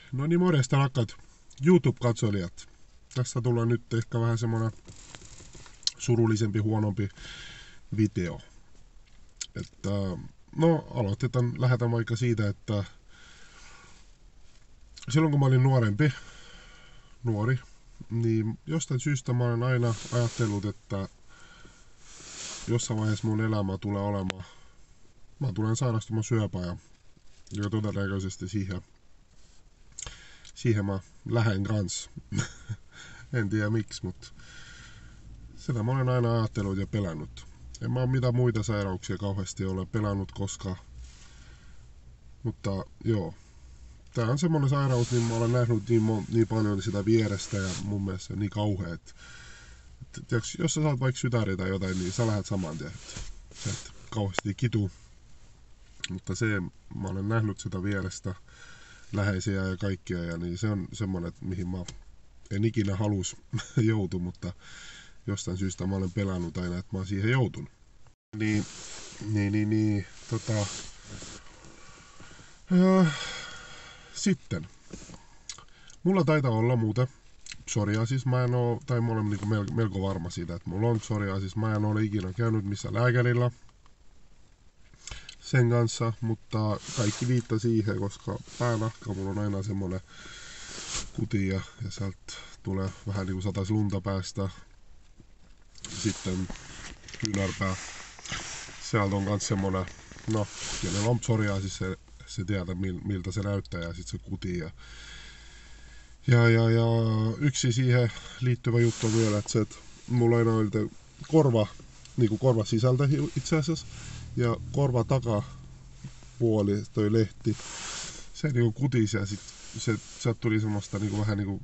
No niin, morjesta rakkaat YouTube-katsojat. Tässä tulee nyt ehkä vähän semmonen surullisempi, huonompi video. Että, no lähdetään vaikka siitä, että silloin kun mä olin nuori, niin jostain syystä mä olen aina ajatellut, että jossain vaiheessa mun elämä tulee olemaan, mä tulen sairastumaan syöpään ja todennäköisesti siihen mä lähden kanssa. En tiedä miksi, mutta sitä mä olen aina ajatellut ja pelännyt. En mä mitään muita sairauksia kauheasti ole pelannut koskaan. Mutta joo, tää on semmonen sairaus, niin mä olen nähnyt niin paljon sitä vierestä ja mun mielestä niin kauhea, että jos sä saat vaikka sytäri tai jotain, niin sä lähdet saman tien. Sä et kauheasti kitu. Mutta mä olen nähnyt sitä vierestä, läheisiä ja kaikkia, ja niin se on semmonen, mihin mä en ikinä halus joutu, mutta jostain syystä mä olen pelannut aina, että mä oon siihen joutunut. Sitten. Mulla taitaa olla muuten psoriasis, mä en oo, tai mä olen niinku melko varma siitä, että mulla on psoriasis. Mä en ole ikinä käynyt missä lääkärillä sen kanssa, mutta kaikki viittaa siihen, koska päänahka mulla on aina semmonen kuti ja sieltä tulee vähän niinku satais lunta päästä. Sitten kyynärpää. Sieltä on kans semmonen, no, kenellä on psoriasis, se tietää miltä se näyttää ja sit se kuti ja yksi siihen liittyvä juttu on vielä, että se, että mulla aina oli korva sisältä itse asiassa ja korva takapuoli, toi lehti, se niinku kutisi ja sit sieltä tuli semmoista niinku vähän niinku,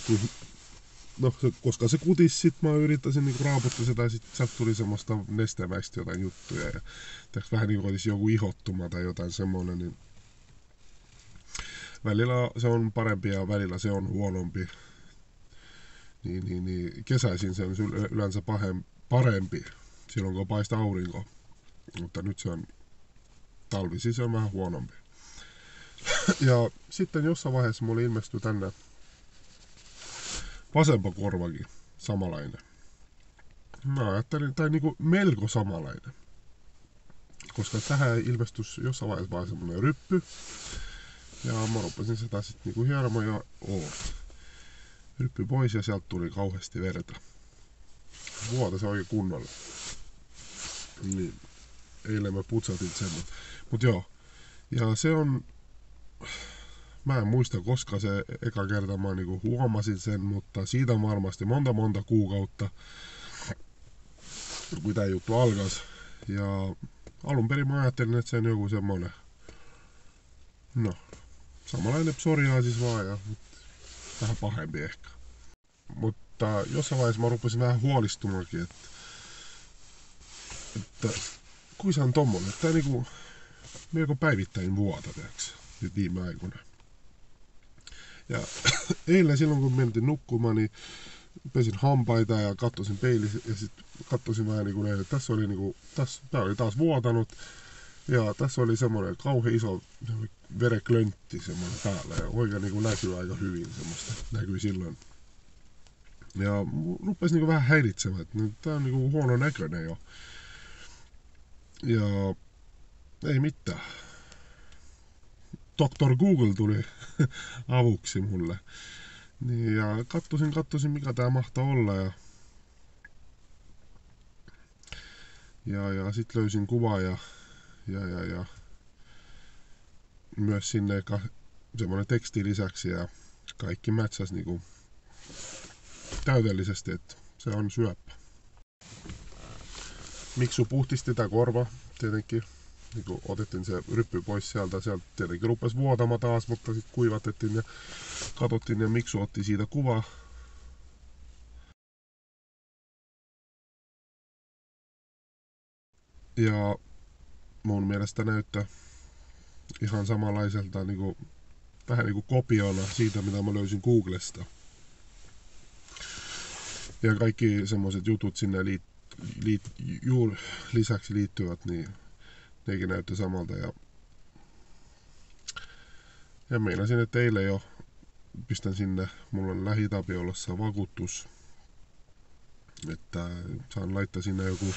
koska se kutis, sit mä yrittäisin niinku raaputtaa sitä ja sit sieltä tuli semmoista nestemäistä jotain juttuja ja vähän niinku olisi joku ihottuma tai jotain semmonen, niin välillä se on parempi ja välillä se on huonompi. Niin kesäisin se on yleensä parempi silloin kun paistaa aurinko. Mutta nyt se on talvisin, se on vähän huonompi. Ja sitten jossain vaiheessa mulla ilmestyi tänne vasempa korvakin samanlainen. Mä ajattelin, tai niinku melko samanlainen. Koska tähän ilmestyi jossain vaiheessa vaan semmonen ryppy. Ja mä rupesin sitä sitten niinku hieromaan ja ryppy pois ja sieltä tuli kauheasti verta. Vuota se oikein kunnolla. Niin, eilen mä putsatin sen. Mut joo. Ja se on, mä en muista koska se eka kerta mä niinku huomasin sen, mutta siitä on varmasti monta kuukautta, kun tää juttu alkas. Ja alun perin mä ajattelin, että se on joku semmonen, no, samanlainen psoriasis vaan ja vähän pahempi ehkä. Mutta jossain vaiheessa mä rupesin vähän huolistumaankin, että kuin se on tommonen, että tää niinku melko päivittäin vuota, tiiäks, nyt viime aikoina. Ja eilen silloin kun mentiin nukkumaan, niin pesin hampaita ja katsoin peiliin ja sit katsoin vähän niinku näin, että tää oli taas vuotanut. Ja tässä oli semmoinen kauhean iso vereklöntti semmoinen päällä ja oikein niin näkyy aika hyvin semmoista, näkyy silloin. Ja rupesi niin vähän häiritsemään, että tää on niin huono näköinen jo. Ja ei mitään. Dr. Google tuli avuksi mulle. Niin, ja katsoin mikä tää mahtaa olla ja sit löysin kuvaa ja myös sinne semmonen teksti lisäksi ja kaikki mätsäs niinku täydellisesti, että se on syöpä. Miksu puhdisti tää korva tietenkin, niinku otettiin se ryppy pois sieltä tietenkin rupesi vuotama taas, mutta sitten kuivatettiin ja katsottiin ja Miksu otti siitä kuvaa. Ja mun mielestä näyttää ihan samanlaiselta, niinku, vähän niinku kopiona siitä, mitä mä löysin Googlesta. Ja kaikki semmoiset jutut sinne lisäksi liittyvät, niin nekin näyttää samalta. Ja meinasin, että eilen jo pistän sinne, mulla on Lähi-Tapiolassa vakuutus, että saan laittaa sinne joku,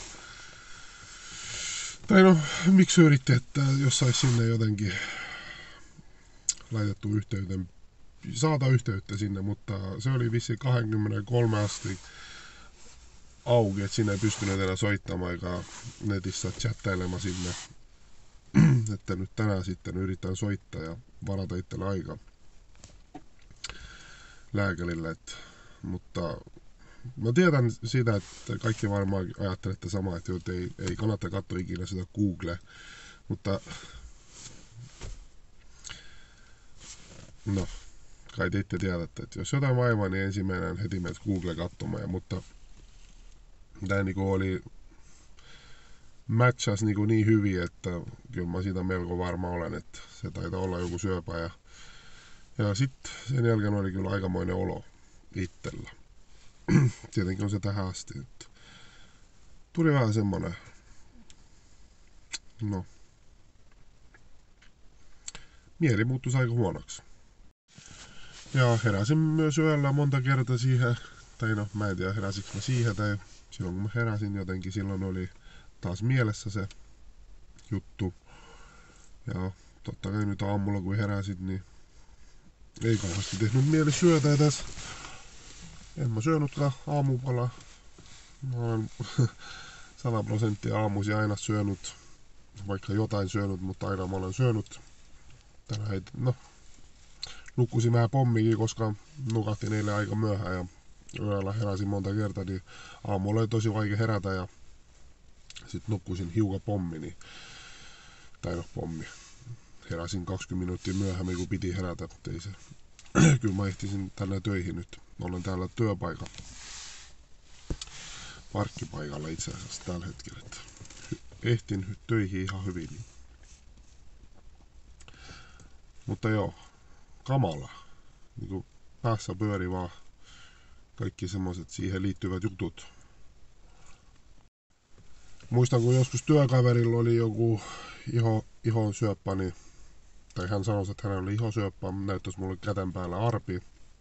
tai no miksi yritti, että jos sais sinne jotenkin laitettu yhteyteen, saata yhteyttä sinne, mutta se oli vissiin 23 asti auki, että sinne ei pystynyt enää soittamaan eikä netissä chattailemaan sinne. Että nyt tänään sitten yritän soittaa ja varata itselle aika lääkärille, mutta mä tiedän sitä, että kaikki varmaan ajattelette samaa, että ei kannata katsoa ikinä sitä Google, mutta no, kai te itse tiedätte, että jos jotain vaivaa, niin ensimmäinen heti menet Google katsomaan, mutta tämä niinku oli matchas niin hyvin, että kyllä mä siitä melko varma olen, että se taitaa olla joku syöpä. Ja sitten sen jälkeen oli kyllä aikamoinen olo itsellä. Tietenkin on se tähän asti. Että tuli vähän semmonen, no, mieli muuttui aika huonoksi. Ja heräsin myös yöllä monta kertaa siihen, tai no mä en tiedä heräsikö mä siihen, tai silloin kun mä heräsin jotenkin, silloin oli taas mielessä se juttu. Ja totta kai nyt aamulla kun heräsit, niin ei kauheasti tehnyt mieli syötä tässä. En mä syönytkään aamupalaa. Mä olen 100% aamuisin aina syönyt, vaikka jotain syönyt, mutta aina mä olen syönyt. Tänään ei, no, nukkusin vähän pommikin, koska nukahtin eilen aika myöhään ja yöllä heräsin monta kertaa, niin aamulla oli tosi vaikea herätä ja sitten nukkusin hiukan pommi, niin, tai no pommi. Heräsin 20 minuuttia myöhemmin, kun piti herätä, mutta ei se. Kyllä mä ehtisin tänne töihin nyt. Olen täällä työpaikalla. Parkkipaikalla itse asiassa tällä hetkellä. Että ehtin töihin ihan hyvin. Niin. Mutta joo, kamala. Niin kuin päässä pyöri vaan kaikki semmoiset siihen liittyvät jutut. Muistan, kun joskus työkaverilla oli joku ihon syöppä, niin, tai hän sanoi, että hänellä oli ihosyöppä, näyttäisi mulle käten päällä arpi.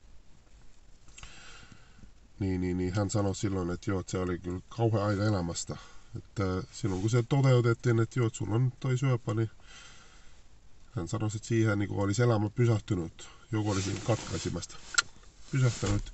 Niin hän sanoi silloin, että joo, että se oli kyllä kauhean aika elämästä. Että silloin kun se toteutettiin, että joo, että sulla on toi syöppä, niin hän sanoi, että siihen niin olisi elämä pysähtynyt. Joku olisi niin katkaisimasta pysähtynyt.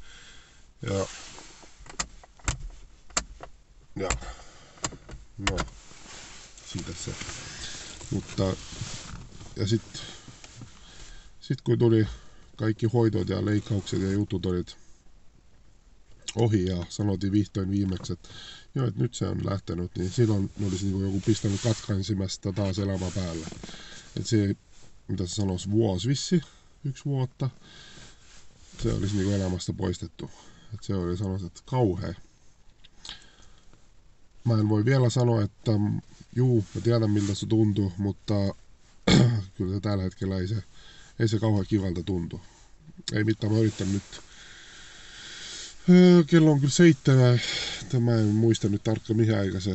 Ja no, siitä se. Mutta, ja sit kun tuli kaikki hoitot ja leikkaukset ja jutut olit ohi ja sanottiin vihdoin viimeksi, että joo, että nyt se on lähtenyt, niin silloin olisi niin joku pistänyt katkaisimesta taas elämä päälle. Että se, mitä se sanoisi, vuosi vissi, 1 vuotta, se olisi niin elämästä poistettu. Että se oli sanoisi, että kauhea. Mä en voi vielä sanoa, että juu, mä tiedän miltä se tuntuu, mutta kyllä se tällä hetkellä ei se kauhean kivalta tuntu. Ei mitään, mä yritän nyt. Kello on kyllä 7, mä en muista nyt tarkkaan mihin aika se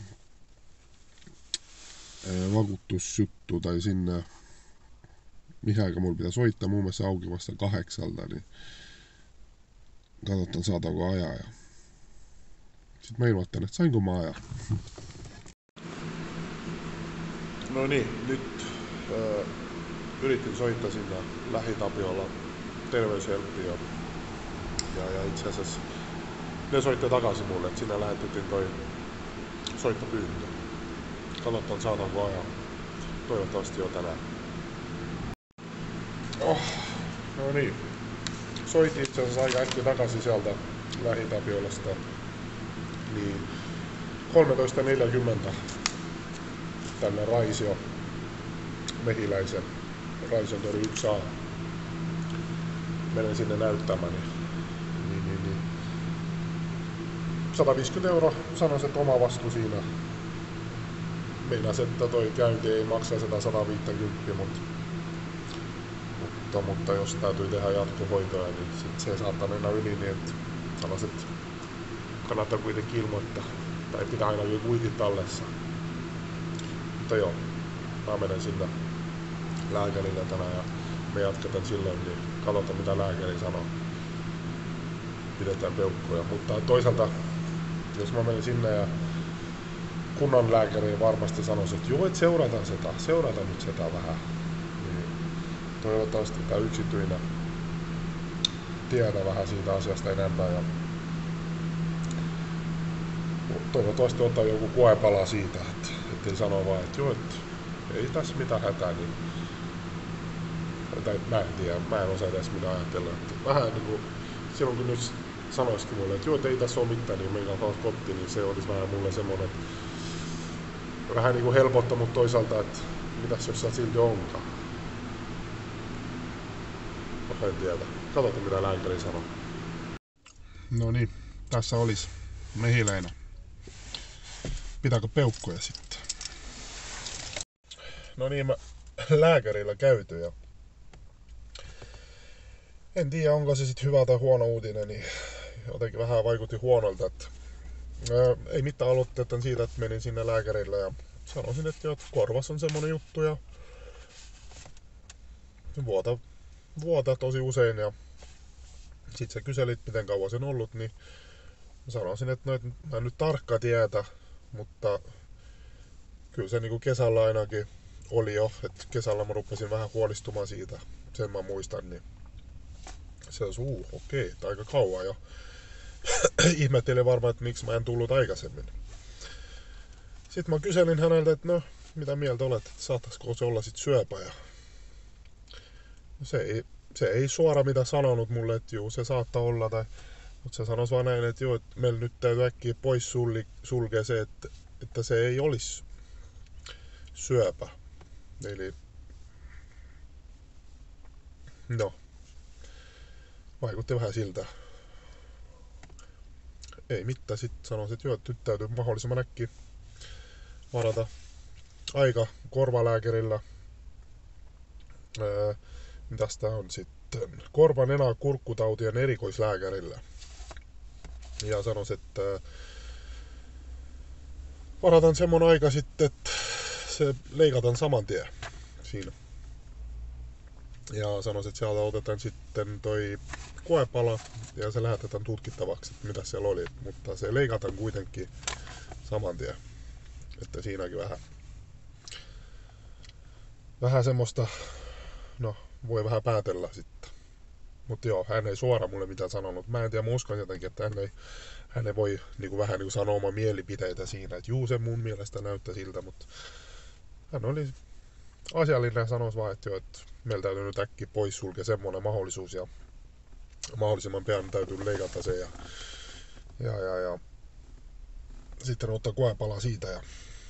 vakuutusjuttu tai sinne, mihin aika mulla pitää soittaa, muun muassa auki vasta 8, niin katsotaan saataanko ajaa. Ja sitten mä ilmoittan, että sainko mä ajaa. No niin, nyt yritin soittaa sinne Lähi-Tapiolla terveyshelppiä ja itse asiassa ne soitti takaisin mulle, että sinne lähetettiin toi soittopyyntö. Katsotaan saataanko ajaa. Toivottavasti jo tänään. No niin. Soitin itse asiassa aika äkkiä takaisin sieltä Lähi-Tapiolasta. Niin 13.40 tänne Raisio Mehiläisen Raision tori 1A. Menen sinne näyttämään. Niin. 150 € sanoisin, että oma vastuu siinä. Meinasi, että toi käynti ei maksa 150, mutta jos täytyy tehdä jatkohoitoja, niin sit se saattaa mennä yli, niin että sanoisin, että kannattaa kuitenkin ilmoittaa. Tai pitää aina joku kuitit tallessa. Mutta joo, mä menen sinne lääkärille tänään ja me jatketaan silloin, niin katsotaan mitä lääkäri sanoo. Pidetään peukkuja. Mutta toisaalta, jos mä menen sinne ja kunnan lääkäri varmasti sanoisi, että joo, et seurata nyt sitä vähän. Niin toivottavasti tämä yksityinen tiedä vähän siitä asiasta enemmän ja toivottavasti ottaa joku koepala siitä, ettei sano vaan, että joo, et ei tässä mitään hätää, niin tai mä en tiedä, mä en osaa edes mitä ajatella. Että vähän niinku, silloin kun nyt sanoisikin mulle, että joo, et ei tässä ole mitään, niin meidän kanssa kotiin, niin se olisi vähän mulle semmonen, että vähän niinku helpottaa, mutta toisaalta, että mitäs jos sä silti onkaan. En tiedä. Katsotaan mitä lääkäri sanoo. No niin, tässä olisi mehiläinen. Pitääkö peukkuja sitten? No niin, mä lääkärillä käyty ja en tiedä onko se sitten hyvä tai huono uutinen, niin jotenkin vähän vaikutti huonolta, että ei mitään aloitteetan siitä, että menin sinne lääkärille ja sanoisin, että jo, korvas on semmonen juttu ja vuotaa tosi usein ja sit sä kyselit miten kauan sen ollut, niin sanoisin, että no, mä en nyt tarkkaa tietä, mutta kyllä se niinku kesällä ainakin oli jo, että kesällä mä rupesin vähän huolistumaan siitä, sen mä muistan, niin se olisi okei, aika kauan jo. Ihmettelin varmaan, että miksi mä en tullut aikaisemmin. Sitten mä kyselin häneltä, että no, mitä mieltä olet, että saattaisiko se olla sit syöpä ja se ei suora mitä sanonut mulle, että juu, se saattaa olla, mutta se sanoisi vaan näin, että joo, että meillä nyt täytyy äkkiä pois sulkea se, että se ei olisi syöpä. Eli no, vaikutti vähän siltä. Ei mitään, sitten sanoisin, että joo, että nyt täytyy mahdollisimman äkkiä varata aika korvalääkärillä. Mitäs tää on sitten? Korva-, nenä-, kurkkutautien erikoislääkärillä. Ja sanoisin, että varataan semmonen aika sitten, että se leikataan saman tien siinä. Ja sanoisin, että sieltä otetaan sitten toi koepala ja se lähetetään tutkittavaksi, että mitä siellä oli. Mutta se leikataan kuitenkin saman tien. Että siinäkin vähän semmoista, no voi vähän päätellä sitten. Mutta joo, hän ei suoraan mulle mitään sanonut. Mä en tiedä, mä uskon jotenkin, että hän ei voi niinku vähän niinku sanoa omaa mielipiteitä siinä, että juu, se mun mielestä näyttää siltä, mutta hän oli asiallinen ja sanoi vaan, että joo, että meillä täytyy nyt äkkiä pois sulkea semmoinen mahdollisuus ja mahdollisimman pian täytyy leikata se ja sitten ottaa koepala siitä ja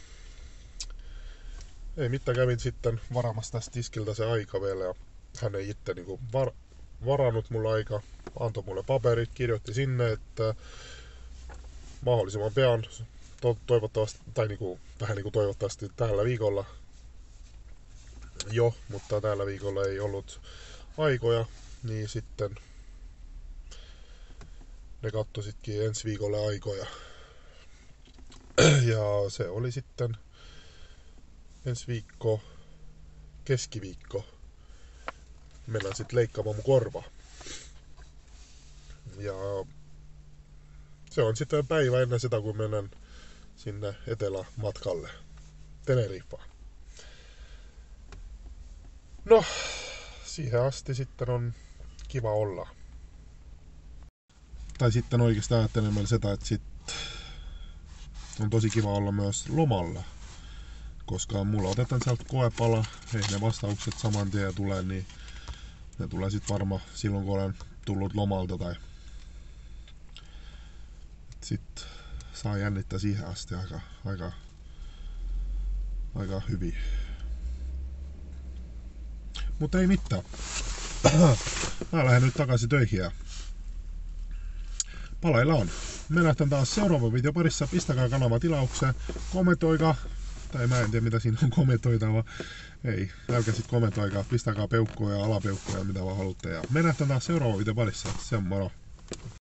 ei mitään, kävin sitten varaamassa tästä tiskiltä se aika vielä ja hän ei itse niinku varannut mulle aika, antoi mulle paperit, kirjoitti sinne, että mahdollisimman pian toivottavasti, tai niinku, vähän niinku toivottavasti tällä viikolla jo, mutta tällä viikolla ei ollut aikoja, niin sitten ne kattoisitkin ensi viikolle aikoja. Ja se oli sitten ensi viikko, keskiviikko, mennään sitten leikkaamaan mun korva. Ja se on sitten päivä ennen sitä, kun mennään sinne etelämatkalle, Teneriffaan. No, siihen asti sitten on kiva olla. Tai sitten oikeastaan ajattelen sitä, että sitten on tosi kiva olla myös lomalla. Koska mulla otetaan sieltä koepala, ei ne vastaukset saman tien tulee, niin ne tulee sitten varmaan silloin, kun olen tullut lomalta tai sitten saa jännittää siihen asti aika hyvin. Mutta ei mitään. Mä lähden nyt takaisin töihin ja palaillaan. Me lähdetään taas seuraavan video parissa. Pistäkää kanava tilaukseen. Kommentoikaa. Tai mä en tiedä mitä siinä on kommentoitava. Ei, älkää sit kommentoikaa. Pistäkää peukkoja ja alapeukkoja mitä vaan haluatte. Ja me lähdetään taas seuraavan video parissa. Se on moro.